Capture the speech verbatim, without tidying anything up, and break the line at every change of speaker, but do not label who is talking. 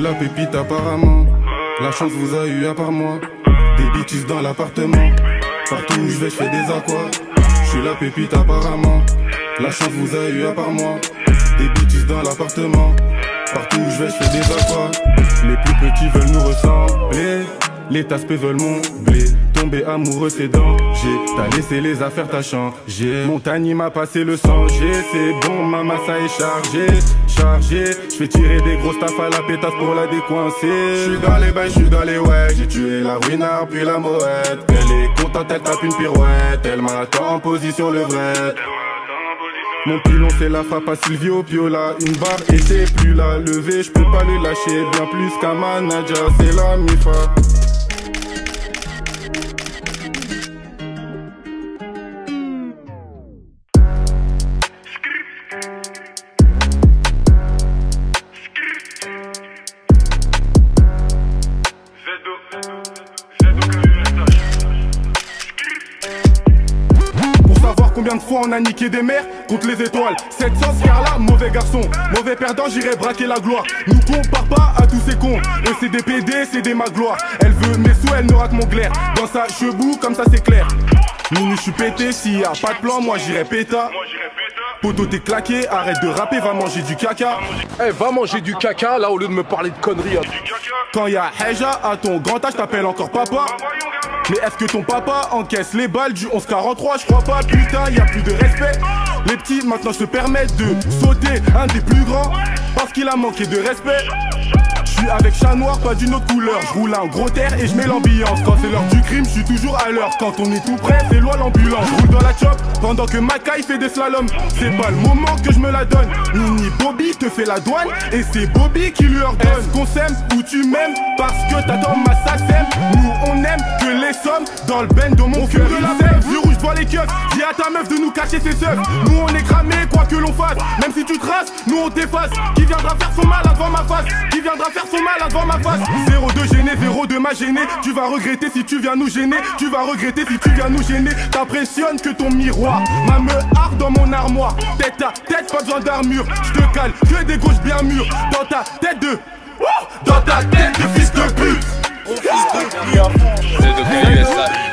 la pépite apparemment. La chance vous a eu à part moi. Des bitches dans l'appartement. Partout où je vais, je fais des aquas. Je suis la pépite apparemment. La chance vous a eu à part moi. Des bitches dans l'appartement. Partout où je vais, je fais des aquas. Les plus petits veulent nous ressembler. Les taspes veulent mon blé. Tomber amoureux c'est danger. T'as laissé les affaires, t'as changé. Montagne m'a passé le sang. C'est bon, ma masse est chargée. Chargé, j'fais tirer des grosses taffes à la pétasse pour la décoincer. J'suis dans les bains, j'suis dans les ouais. J'ai tué la ruinard puis la moette. Elle est contente, elle tape une pirouette. Elle m'attend en position levrette. Mon pilon c'est la frappe à Silvio Piola. Une barre et c'est plus la lever. J'peux pas le lâcher bien plus qu'un manager. C'est la mifa. Combien de fois on a niqué des mers contre les étoiles? sept cents Scarla, mauvais garçon. Mauvais perdant, j'irai braquer la gloire. Nous compare pas à tous ces cons. Eux c'est des P D, c'est des magloires. Elle veut mes sous, elle n'aura que mon glaire. Dans sa chebou, comme ça c'est clair. Mini, j'suis pété, s'il y a pas de plan, moi j'irai péta. Poto t'es claqué, arrête de rapper, va manger du caca.
Eh hey, va manger du caca là au lieu de me parler de conneries.
Quand y'a Heja à ton grand âge, t'appelles encore papa. Mais est-ce que ton papa encaisse les balles du onze quarante-trois? Je crois pas, putain, y a plus de respect. Les petits maintenant se permettent de sauter un des plus grands parce qu'il a manqué de respect. Je suis avec chat noir, pas d'une autre couleur. Je roule un gros terre et je mets l'ambiance. Quand c'est l'heure du crime, je suis toujours à l'heure. Quand on est tout près, c'est loin l'ambulance. Je roule dans la chop pendant que Makai fait des slaloms. C'est pas le moment que je me la donne. Nini Bobby te fait la douane et c'est Bobby qui lui ordonne. Est-ce qu'on s'aime ou tu m'aimes parce que t'attends ma sasem? Nous on aime que les sommes dans le ben de mon cœur. De la même, vieux rouge devant les keufs. Dis à ta meuf de nous cacher ses seufs. Nous on est cramés quoi que l'on fasse. Même si tu traces, nous on t'efface. Qui viendra faire son mal devant ma face? Qui viendra faire son mal devant ma face? Zéro de gêné, zéro de ma gêné. Tu vas regretter si tu viens nous gêner. Tu vas regretter si tu viens nous gêner. T'impressionnes que ton miroir. Ma me harde dans mon armoire. Tête à tête, pas besoin d'armure. Je te cale que des gauches bien mûres. Dans ta tête de... Dans ta tête de fils de pute.
C'est de